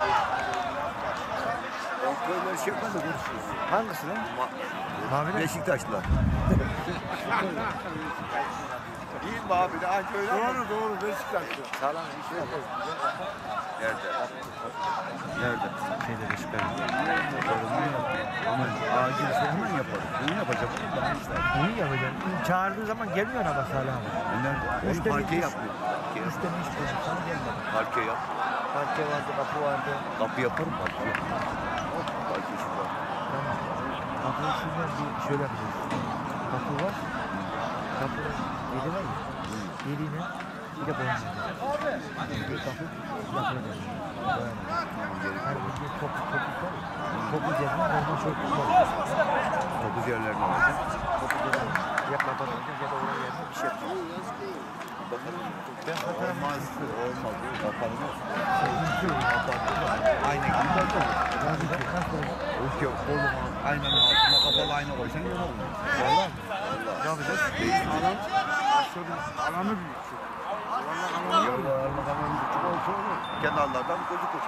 Böyle şey yapmadı konuşuyoruz. Hangisi lan? Mavi Beşiktaşlılar. İyi mi abi de anca öyle. Doğru Beşiktaşlı. Sağlam iş yok. Nerede? Nerede? Şeyde Beşiktaş. Ama acil şey hemen yaparız. Bunu yapacak. İyi yapacağım. Çağırdığı zaman gelmiyor ama Salih abi. Nerede? Üçte Parke bir- yapmıyor. Üç tane iş koydum. Sana gelmedi. Parke yap. Parke vardı, kapı vardı. Kapı yaparım parke. Parke işi var. Tamam. Kapıyı şuradan bir şöyle yapacağız. Kapı var. Kapı 7 var ya. 7'yle bir de boyunca. Bir kapı yapılacak. Her bir topuk var ya. Topuk yerine normal çok var. Topuz yerlerine alacak. Topuk yerine ya kapatacak ya da oraya yerine bir şey yapacak. Ben Olmaz. Olmaz. Kapanmaz. Ayna gibi de yok. Kolum aynanın altına kapalı ayna koysan yok olur. Valla. Ne yapacağız? Alanı büyük. Yollarla kafanın küçük olsa olur. Kenarlardan gözükür.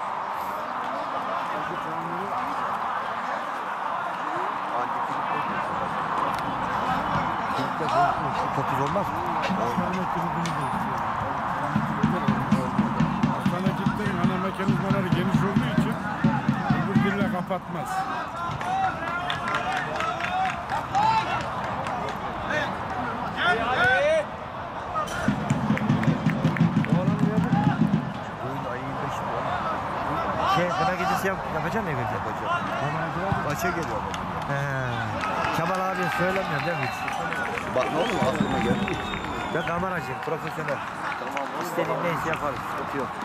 Kilitler boyutlu. Topuz olmaz mı? Hastane kilitlerin ana mekanizmaları geniş olduğu için öbür dille kapatmaz. Oyun ayın 5'i var. Kına gecesi yapacaksın evde. Yapacağım. Maça geliyor. Kemal abi söylemiyor değil mi hiç? Bak ne olur aklıma geldi. Ben kameracıyım, profesyonel. Tamam. İstediğin neyse yaparız, sıkıntı yok.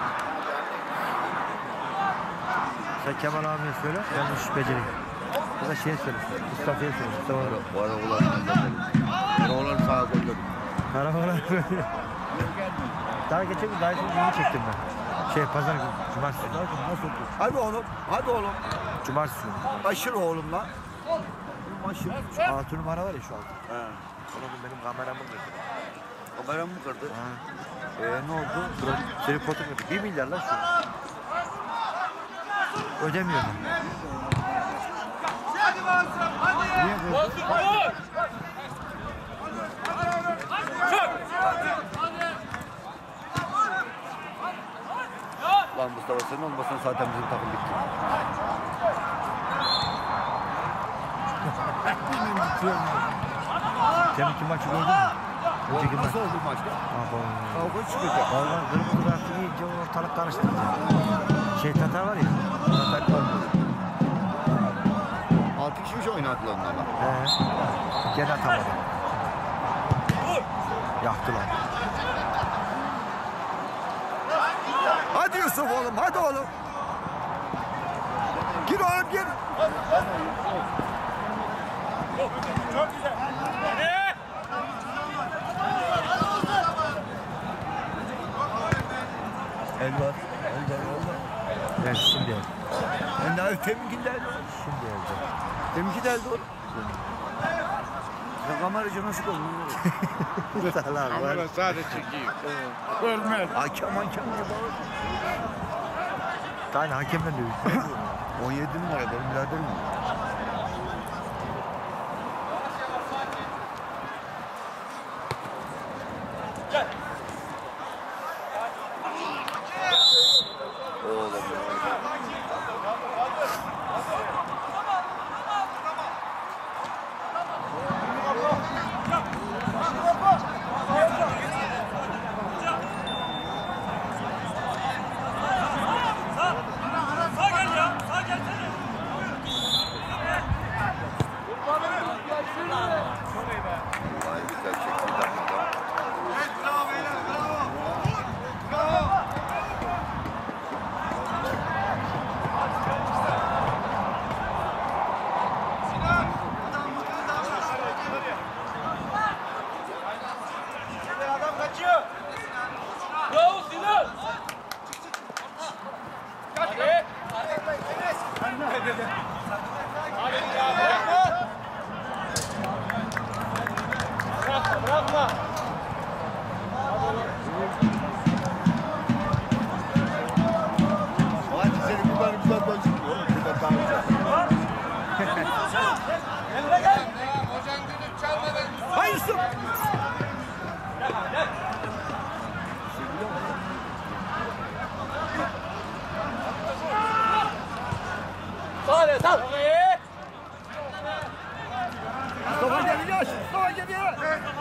Sen Kemal abiye söyle, ben bu iş becereyim. Ya da şeye söyle, Mustafa'ya söyle. Mustafa Bu arada ben oğlanı sağa gönderdim. Karakola böyle. Daha geçen gün daha yeni çektim ben. Pazar günü, cumartesi. Hadi oğlum. Hadi oğlum. Cumartesi günü. Aşır oğlum lan. Aşır. 6 numara var ya şu an. He. Onun benim kameramı kırdı. Kameramı mı kırdı? Ha. Ne oldu? Tripodum kırdı. 1 milyar lan şu. Ödemiyordum. Hadi Mazlum, hadi! Niye kırdın? Mazlum, vur! Lan Mustafa sen olmasan zaten bizim takım bitti. Deminki maçı gördün mü? Önceki maç. Nasıl oldu maçta? Kavga çıkacak. Valla kırmızı kartı yiyince ortalık karıştı. Tatar var ya. Tatak var. 6 kişi mi şey oynadılar onlarla? Gene atamadı. Yaktılar. Hadi Yusuf oğlum, hadi oğlum. Gir oğlum, gir. Çok güzel. Hadi! El var, el var, el var. Evet şimdi el. Teminki de Şimdi elde. Teminki de elde oğlum. Ya kameracı nasıl oldu? Kamera sadece çekiyor. Ölmez. Hakem diye bağır. Aynı hakemle dövüş. 17 numara benim biraderim. Oğlum ya. Sağ gel ya, sağ gelsene. Mustafa geliyor. Mustafa geliyor.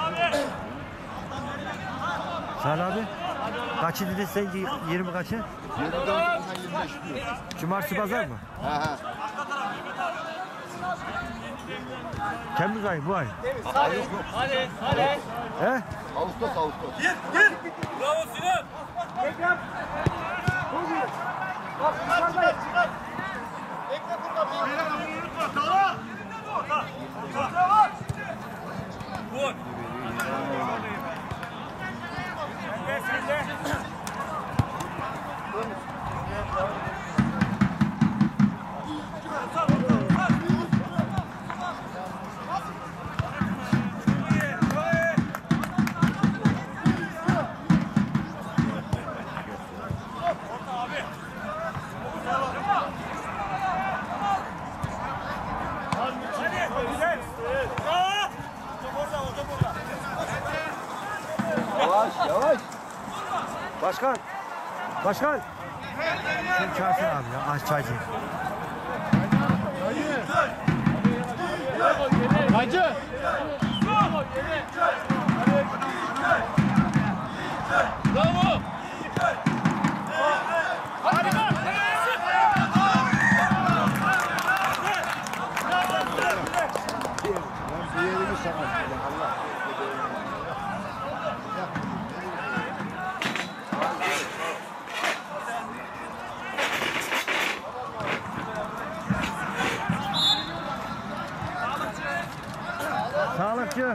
Salih abi. Kaçı dedin sen? 20 kaçı? 24'ünden 25 diyor. Cumartesi pazar mı? He he. Temmuz ayı bu ay. Hadi. He? Ağustos Ağustos. Gir. Bravo Sinan. Ekrem. Çıkar. Ekrem burada. Beni unutma. Tamam. Vur. Sen de. Yavaş yavaş. Başkan. Başkan. Şunu çağırsın abi ya. Aç çaycı. Hacı. Bravo. Hadi bak. Bir yerimi sakat. Allah. Sağlıkçı.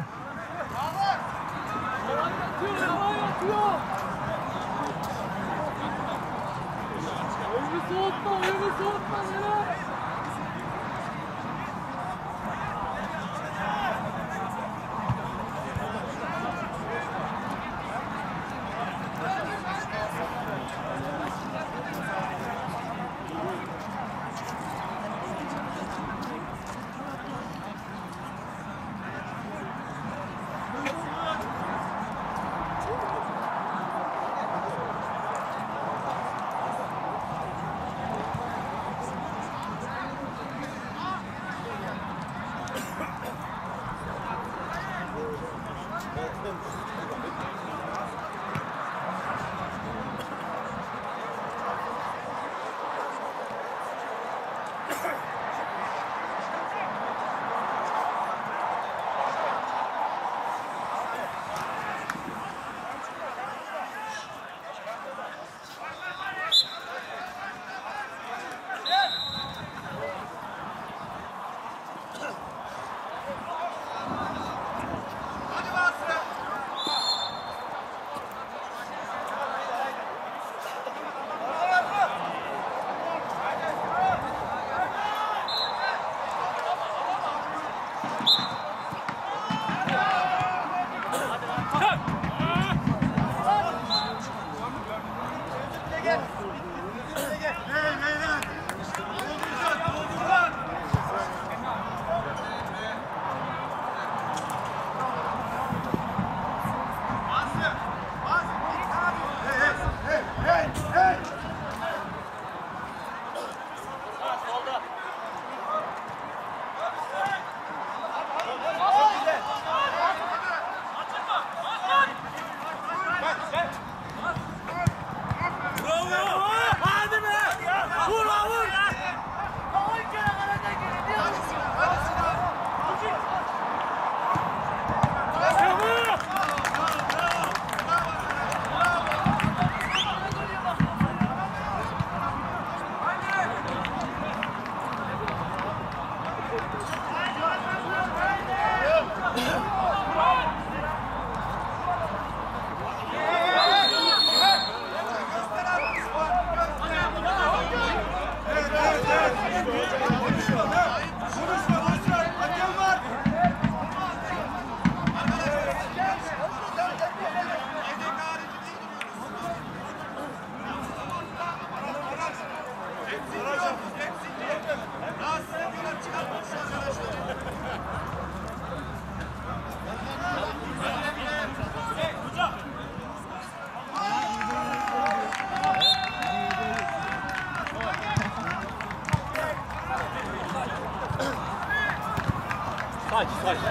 Saç.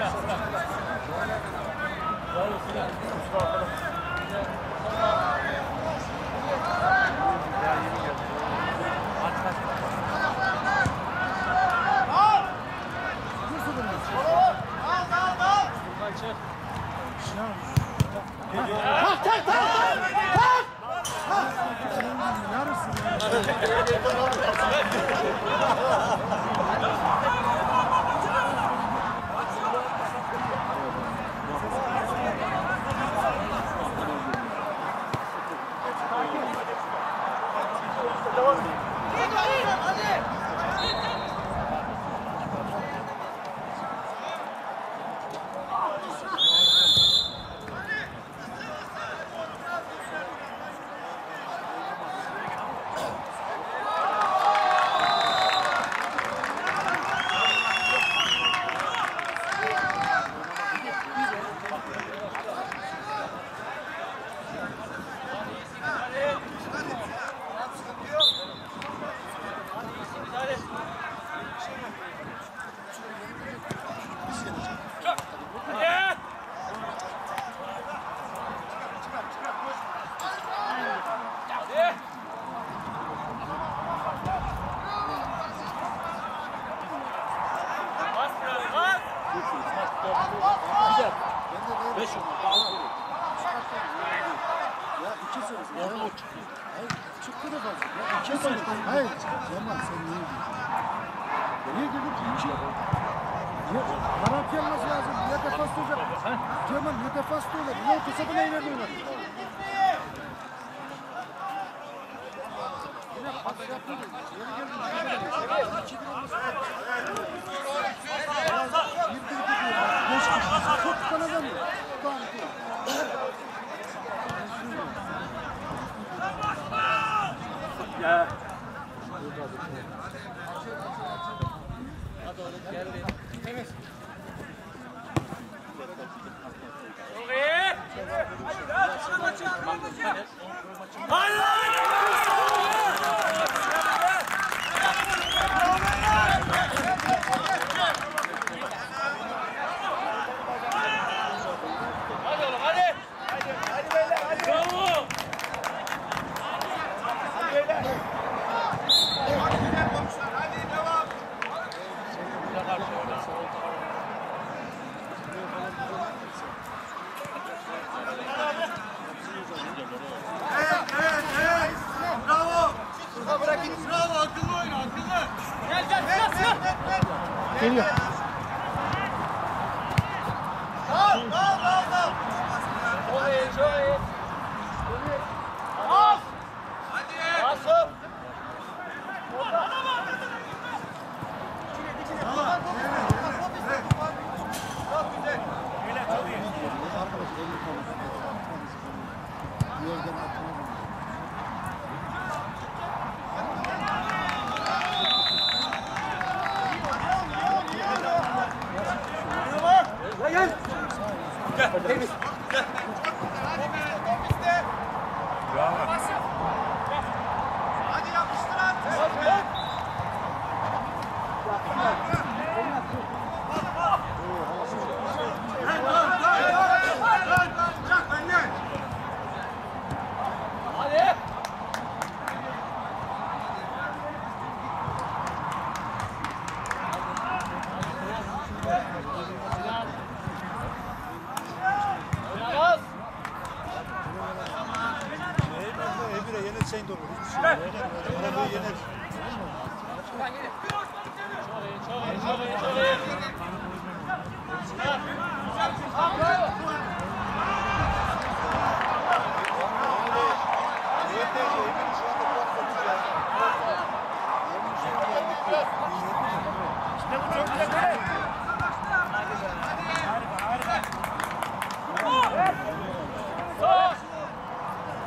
Hayır. Cemal sen niye gidiyorsun? Niye gidiyorsun? Garanti alması lazım. Ya defans olacak. Cemal ya defans da olur. Ya kısa da neyle oynar? Yine pas yapıyor. Yeni geldim. Çok kanadan mı? Ya. Geliyor.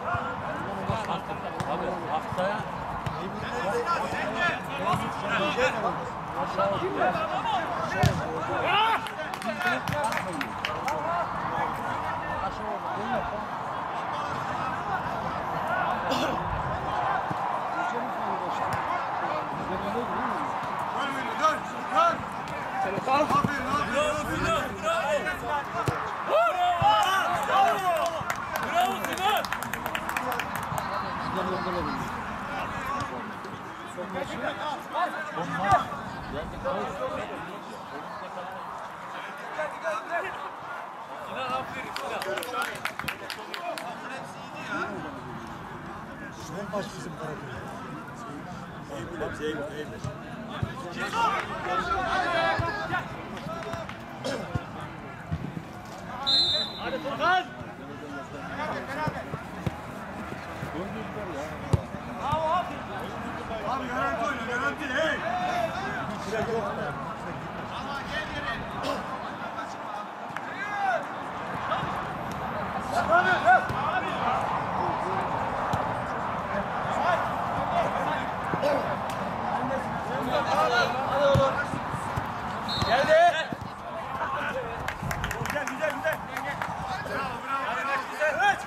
Haftaya En baş bizim tarafımız. Hadi Furkan. Abi garanti oyna, garanti. Hey! Geldi. Güzel, güzel, güzel. Bravo, bravo. Güzel.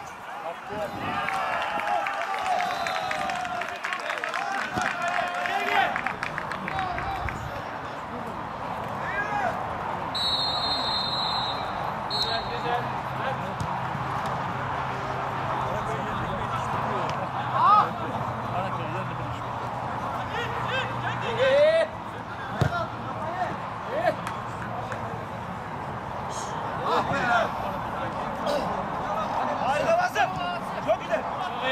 Harika basın. Çok güzel.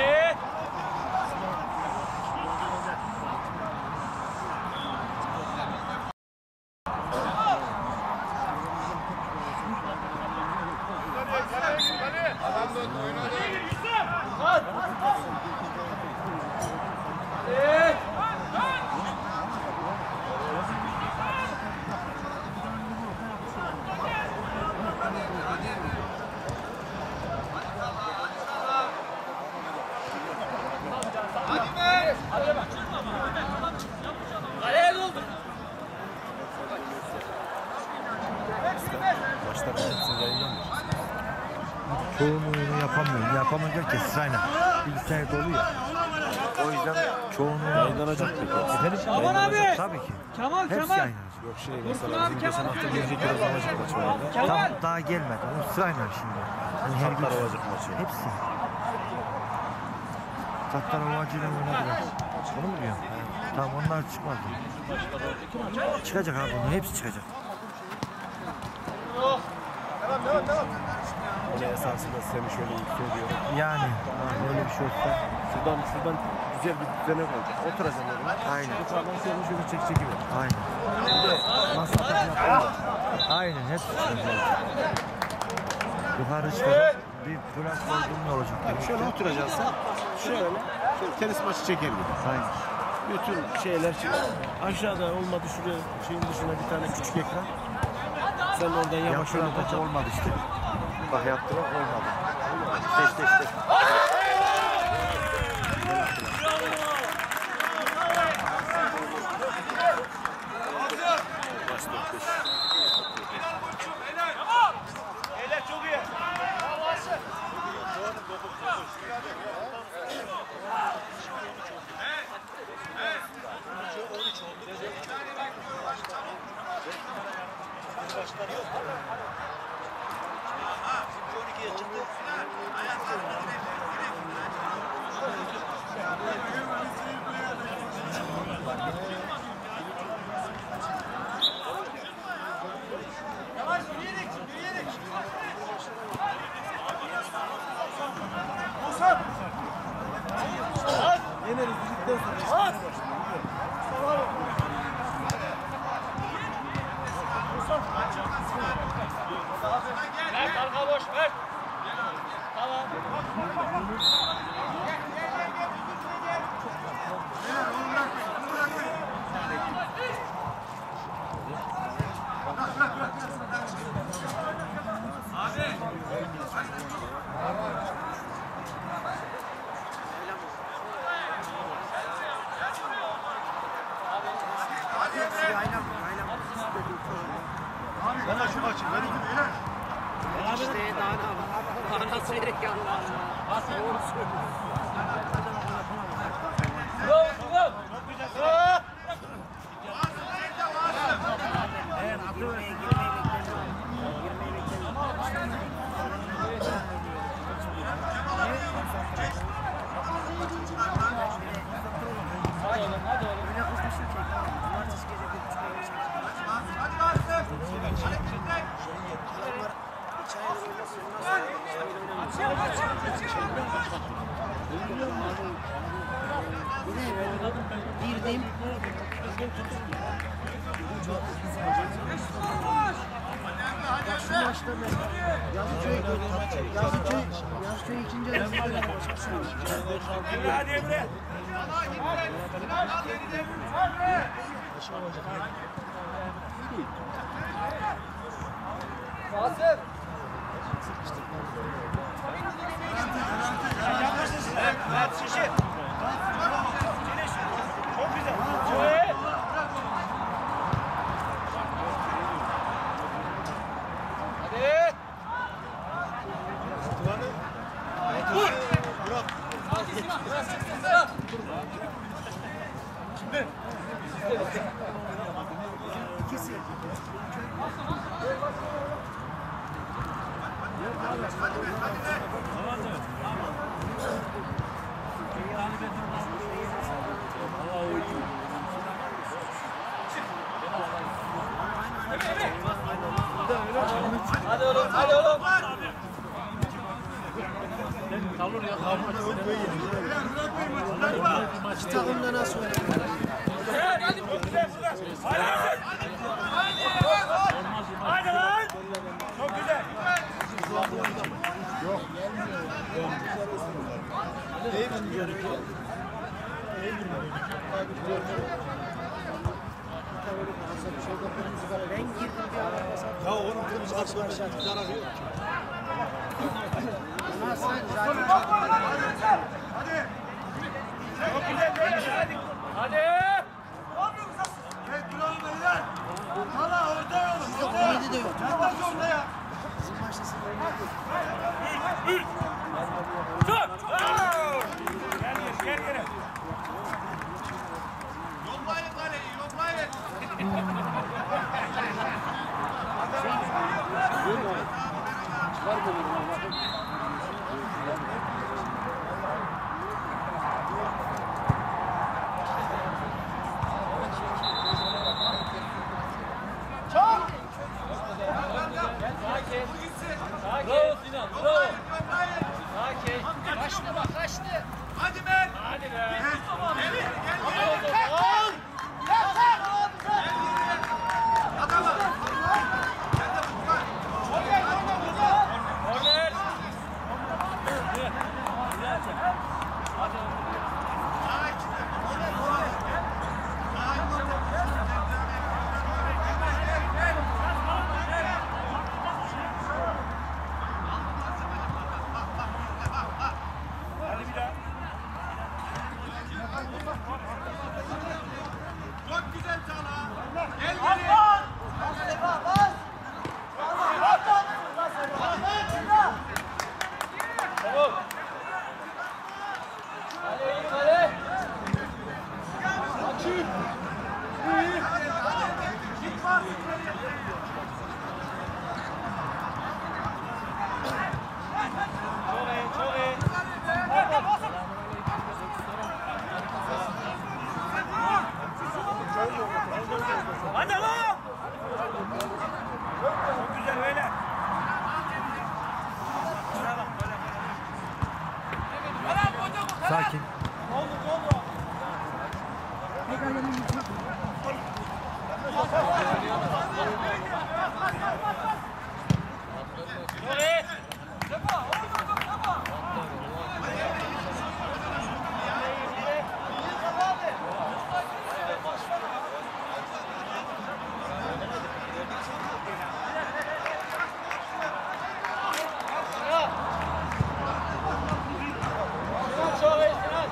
Adam döndü, oynadı. Kaleye doldur. Çoğunluğunu yapamıyorum. Yapamayacak ki sırayla. Bilgisayar dolu ya. O yüzden çoğunluğunu yayınlanacak peki. Efendim? Aman abi. Tabii ki. Kemal, Hepsi Kemal. yayınlanacak. Yok şey mesela bizim geçen hafta gelecek olacak maç vardı. Tam daha gelmedi. Ama sırayla şimdi. Yani her gün Hatlar olacak maçı. hepsi. Sattar Ovacı'yla oynadılar. Onu mu diyorsun? Tamam onlar çıkmadı. Çıkacak abi bunun hepsi çıkacak. Öyle esasında seni şöyle yükseliyorum. Yani böyle bir şey olsa. Şuradan güzel bir düzenek olacak. Oturacaksın oraya. Aynen. Yukarıdan seni şöyle çekiyor. Aynen. Bir de masraf yapıyor. Aynen hepsi çıkacak. Yukarı çıkacak. Bir platform ne olacak? Yani şöyle oturacaksın. Şöyle tenis maçı çeker gibi. Aynen. Bütün şeyler çıkıyor. Aşağıda olmadı şuraya şeyin dışına bir tane küçük ekran. Sen oradan yavaş Yaptılar bak oynatacaksın. olmadı işte. Bak yaptılar olmadı. İşte. Beyler çok iyi. Yeneriz dedikten sonra. Mert arka boş Mert. Tamam. Bana şu maçı verin beyler. İşte daha seyrek yanlar. Doğru söylüyorsun. Bravo Furkan. Bravo. Evet, girmeyi beklemiyorum. Hadi oğlum hadi oğlum. Öyle kızmışım ki. Cumartesi gece 1.30'da geçecek. Adamlar 2 aydır oynasın. Şu maçta Yazıköy ikinci yarısında Hadi Emre. Basır. Evet, şişir. Çok güzel. Evet. Hadi. Vur. Şimdi. Hadi oğlum, hadi oğlum. İki takımda nasıl oynuyor? Hadi lan. Çok güzel. Ben girdim bir ara. Ya oğlum kırmızı karşı karşıya bir zarar yok. Nasıl zaten Çok güzel böyle. Hadi. Hadi. komedi de yok. Bizim maçta sıfır yok. Tut. Gel gel. Yollayın kaleyi, yollayın. Bravo Sinan, bravo. Sakin. Kaçtı bak kaçtı. Hadi be. Hadi be. Korner. Hadi bir daha. Çok güzel Çağla. Gel geri. Tamam. Kale, kale. Çok iyi, çok iyi. Hadi lan! Çok güzel böyle. Sakin. Çok iyi. Çok iyi Sinan.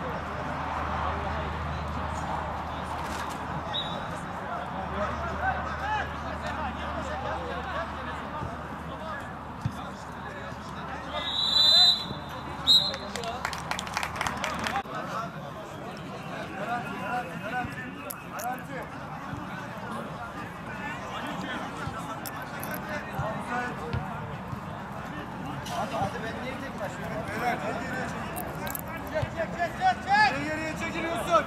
Geriye çekiliyorsun.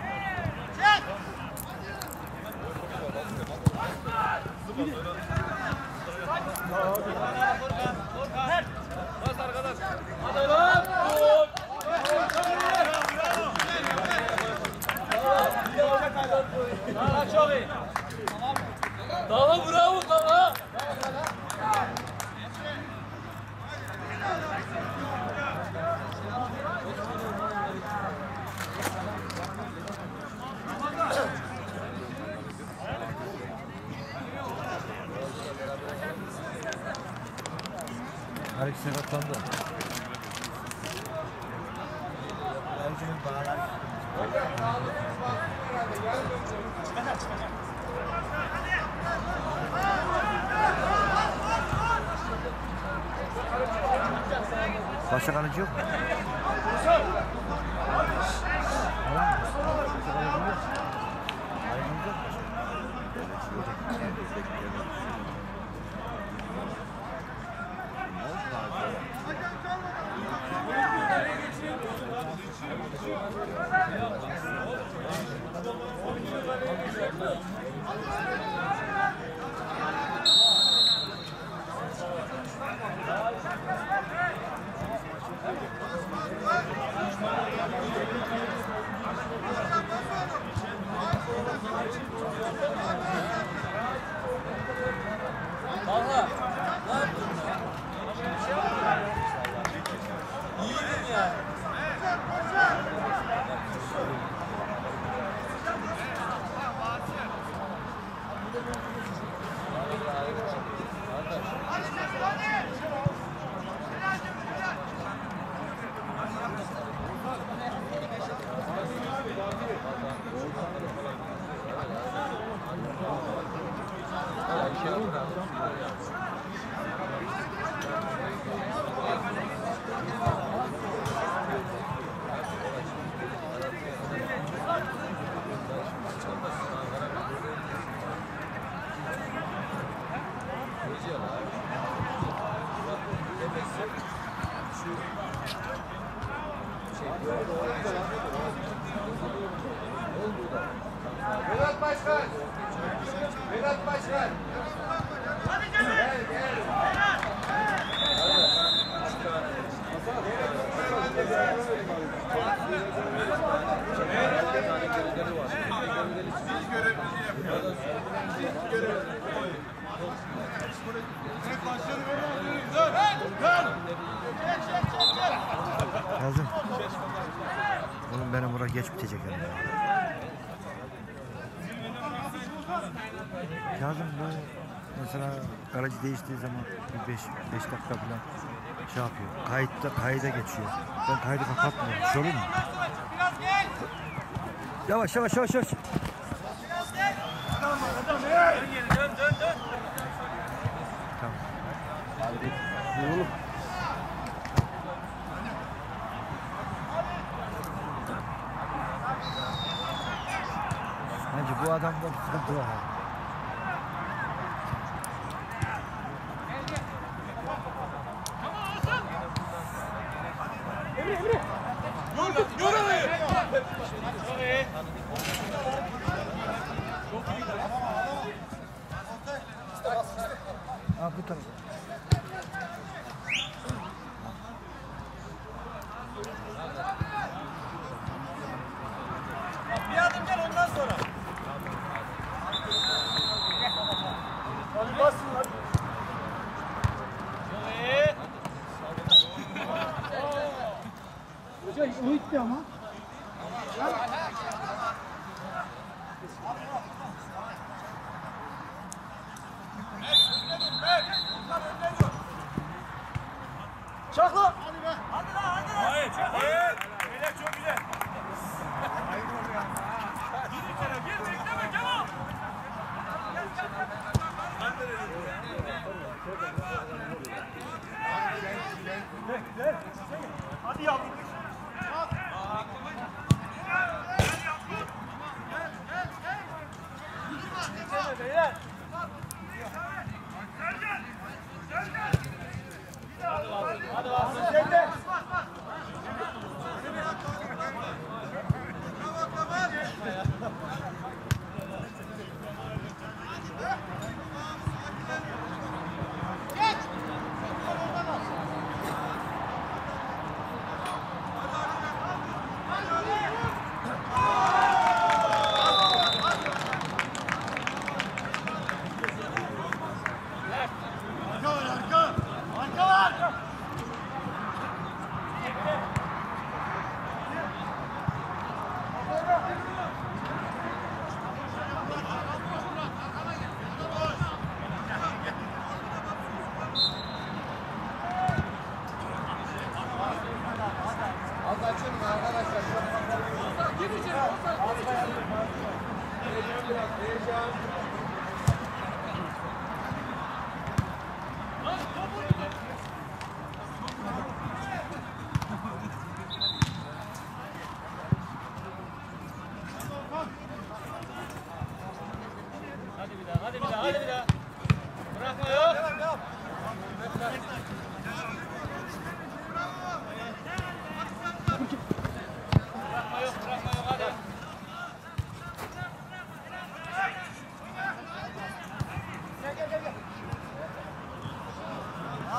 Bas arkadaş. Hadi lan. Bravo. Alex sakatlandı. Ercü'nün bağlar. Başka kalıcı yok mu? Vedat Başkan. Vedat Başkan. Gel gel. Kazım. Oğlum benim buraya geç bitecek yani. Kazım bu mesela aracı değiştiği zaman bir 5 dakika falan şey yapıyor. Kayda geçiyor. Ben kaydı kapatmıyorum. Şey olur mu? Yavaş. Dön. Tamam. Oğlum. Bence bu adamda sıkıntı var. Ha bu tarafa. Bir adım gel ondan sonra. Hadi basın hadi. Hoca o itti ama. Çakla. Hadi be. Hadi lan. Hayır. Beyler çok güzel. Gir içeri. Gir bekleme Kemal. Hadi yavrum. Beyler. Hadi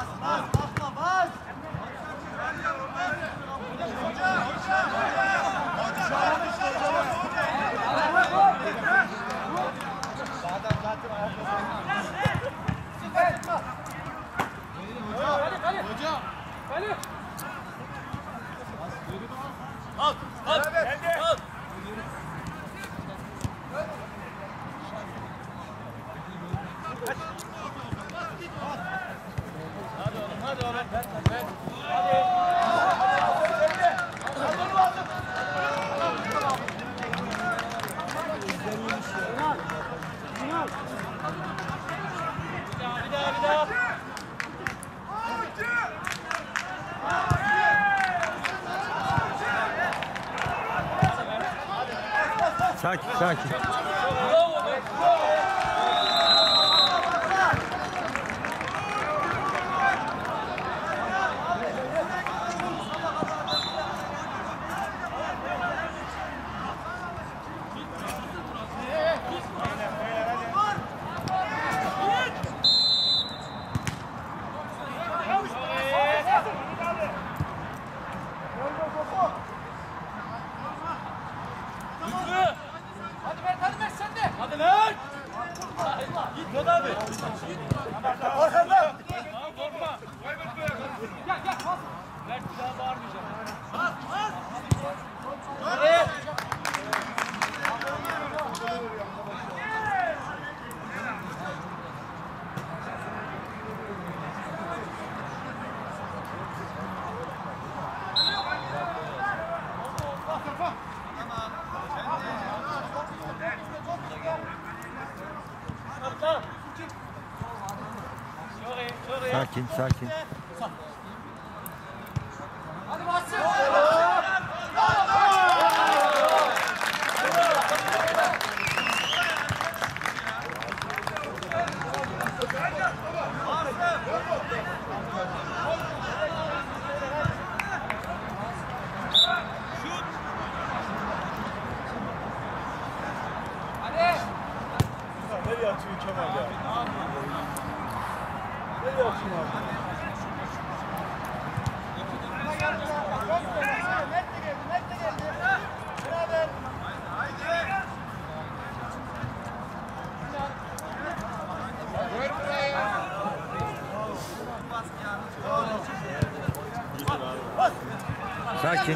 Sakin, sakin. Sakin, sakin. Nereye atıyor Kemal ya? Nereye atıyor abi? Sakin.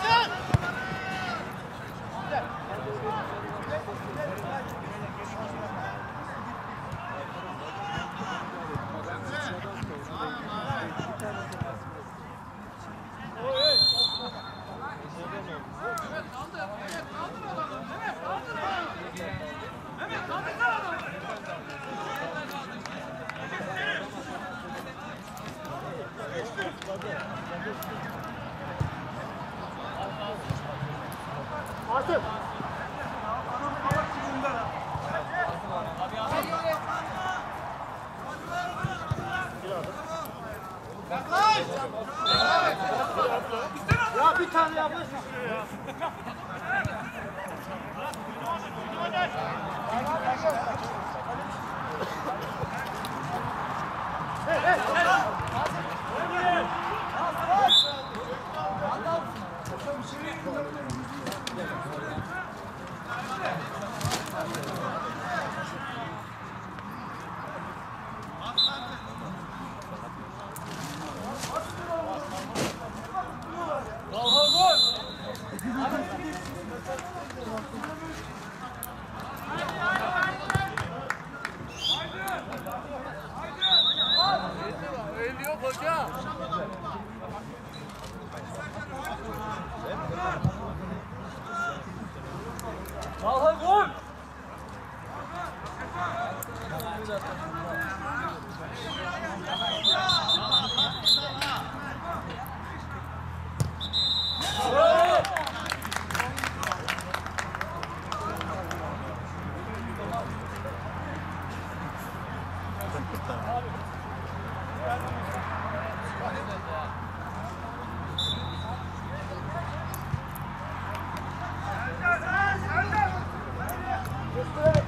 Ya bir tane yapmış.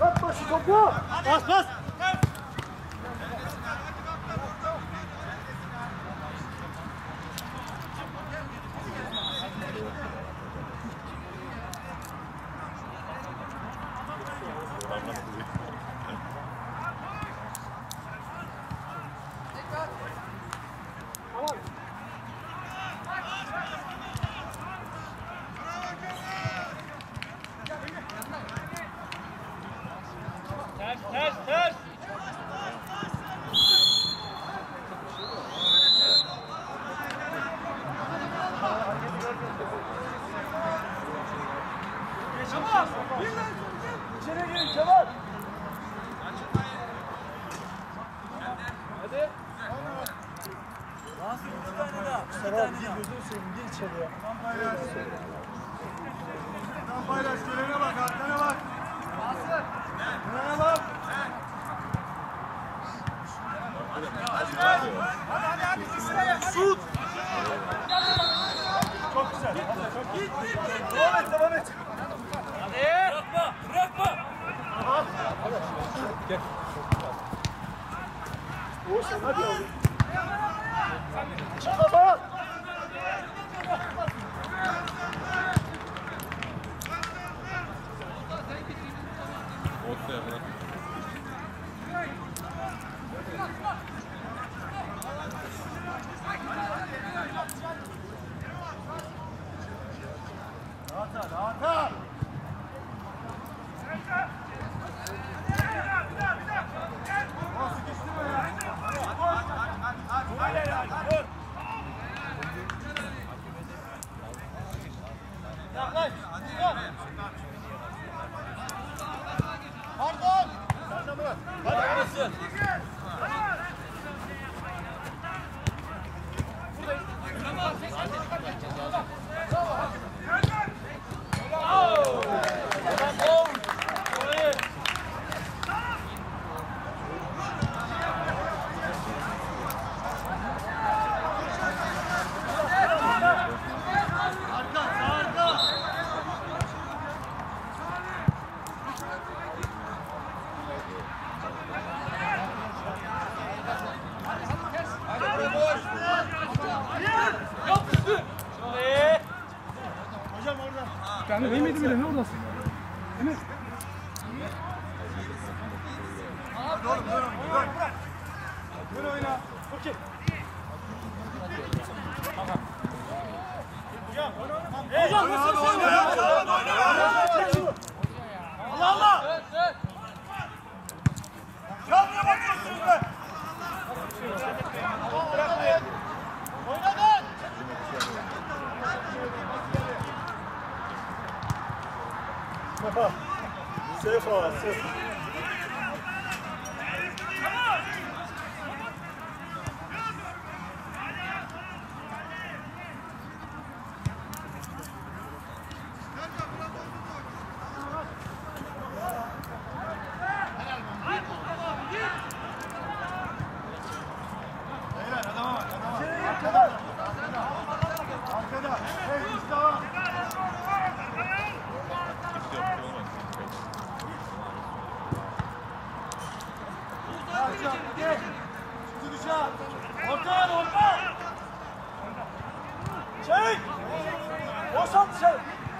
Bas bas. Paylaş, gelene bak, arkana bak. Gelene bak. Hadi. Şut. Çok güzel. Çok iyi. Devam et. Hadi. Bırakma. Gel. Oğuzhan hadi oğlum. Çık baba. Rahat. Yani değmedi bile ne oradasın? Emir. Dur oyna. Okey. Hocam nasıl oyna? Allah! Ya ne bakıyorsunuz be? Oynadın! Sefa. Arkada. Hey Mustafa. Gel. Dışarı. Orta. Çek. Boşalt dışarı.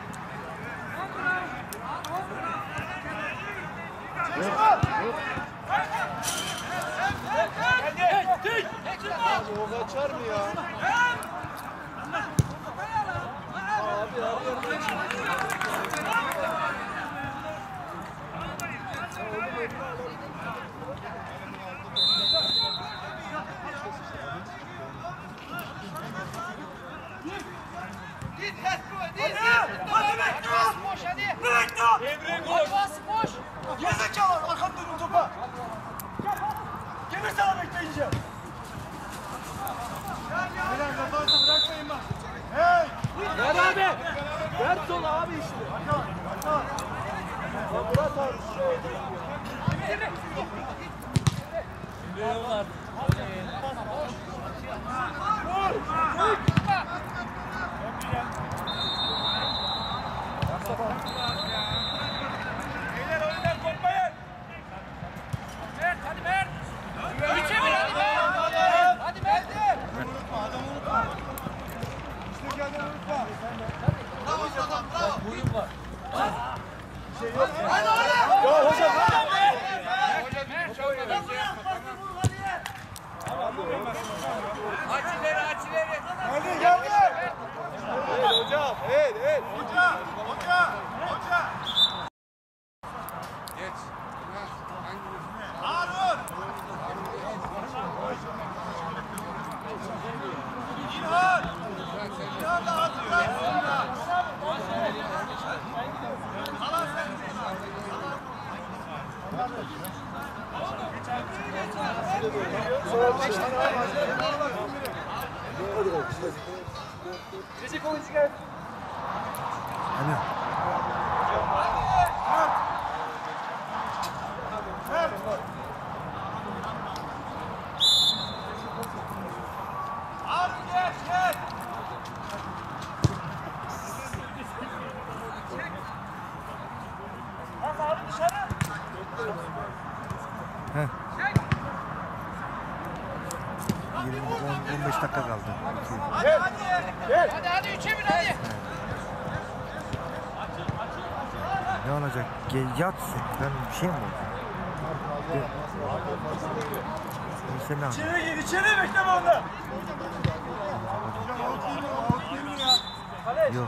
O kaçar mı ya? Gerizekalı arkamda dönün topa. Gelir sana bekleyince. Beyler kafanızı bırakmayın bak. Hey! Ver abi. Ver sola abi işte. Arka. Lan Murat abi şuraya gidiyor. Beyler oyundan kopmayın. Mert hadi Mert. Üçe bir hadi Mert. Hadi Mert. Unutma adamı unutma. İşte kendini unutma. Bravo adam bravo. Boyun var. Bir şey yok. Hadi hadi. Ya hocam. Açileri. Hadi geldi. Evet hocam. Evet. Hoca. Geç. Harun. İlhan da hatırlar. Alo. Heh. 15 dakika kaldı. Hadi 3'e bir hadi. Ne olacak? Yatsın. Ben bir şey mi oldu? Sen ne yapıyorsun? İçeri gir, içeri bekleme onda. Yok.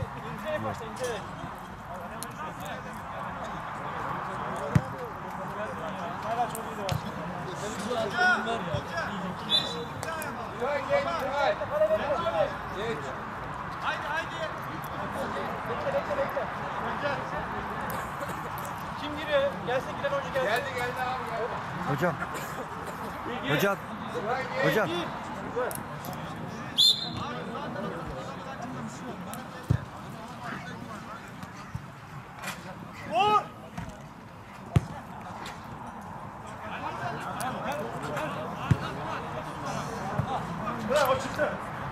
Kim giriyor? Gelsin giden oyuncu gelsin. Geldi abi. Hocam. Hocam. Hocam. Vur. Bravo çıktı.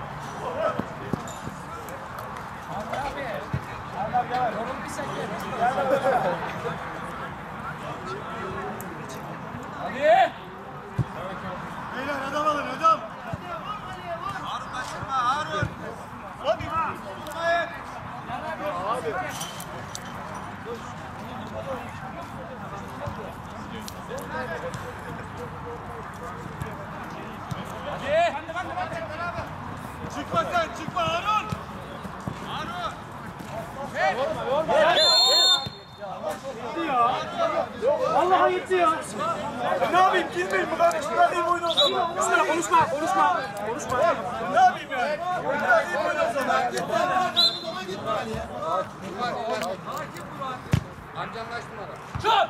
Hadi. Beyler adam alın adam. Harun kaçırma Harun. Hadi. Hadi. Çıkma sen çıkma Harun. Harun. Vallahi gitti ya. Ne yapayım girmeyeyim bu kardeşim. Ben iyi oyunu o zaman. Konuşma. Ne yapayım yani? Ben iyi oyunu o zaman. Şut.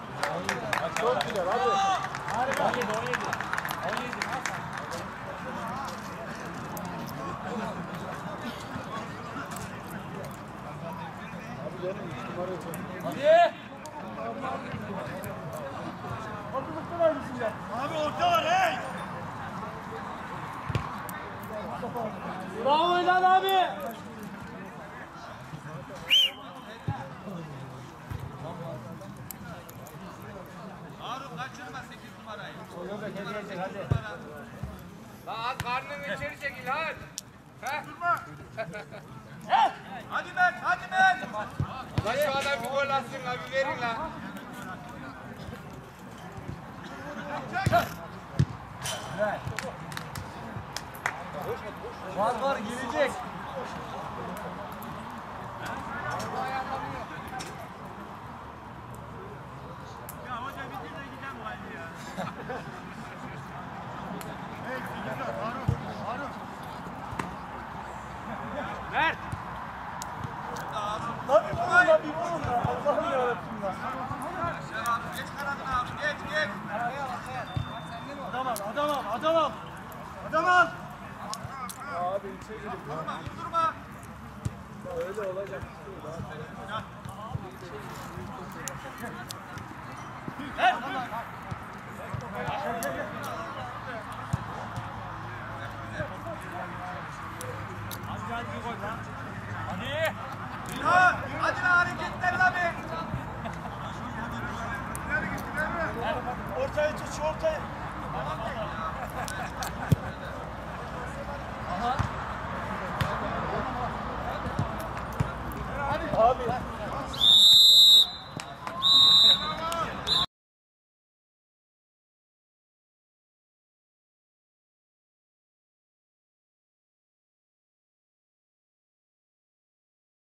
Hadi. Abi orta var hey. Bravo İlhan abi. Harun kaçırma 8 numarayı. Daha karnını içeri çekil hadi. Hadi Mert hadi Mert. Lan şu adam bir gol atsın abi verin lan. Var gelecek. Ya hoca bitir de gideceğim galiba ya. Hey güzel Harun. Mert. Abi vurun bir vurun da. Allah'ım yarabbim ya. Geç kanadına abi geç. Adam al. Abi içeri girip. Durma. Öyle olacak. Hadi lan hareketler lan be. Ortaya tut şu ortaya.